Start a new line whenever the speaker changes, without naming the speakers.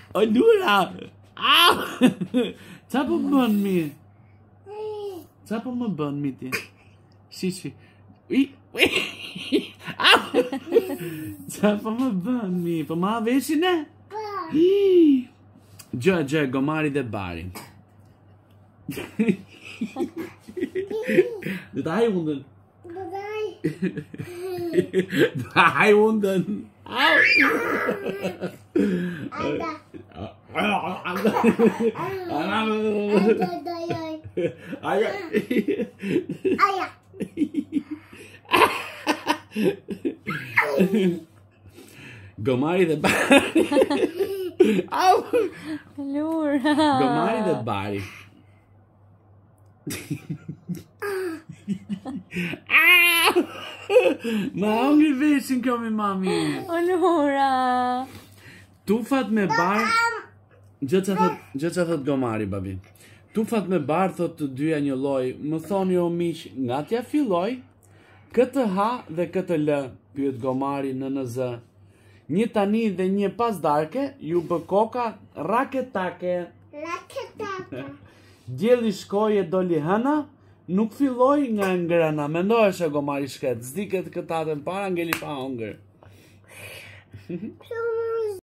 O lura! Au! Qa po bën mi? Qa po më bën mi ti? Shi. Au! Qa po më bën mi? Po ma veshin e? Gjë, gomari dhe bari. Dhe ta haj undën. Ta haj undën. Au! Gomari dhe bari. Au!
Lura.
Gomari dhe bari. Ma hongri veshin kjo mi mami.
O lura.
Tufat me bar. Gjë që thot gomari babi. Tufat me bar thot të dyja një lloj. Më thoni o miq, nga t'ja filloj, këtë ha dhe këtë lë, pyet gomari në NZ. Një tani dhe një pas darke, ju bë koka raketake. Djeli shkoj e doli hëna, nuk filloj nga ngrëna. Mendohesh e gomari shket, zdiket këtatën para, ngeli pa hongër.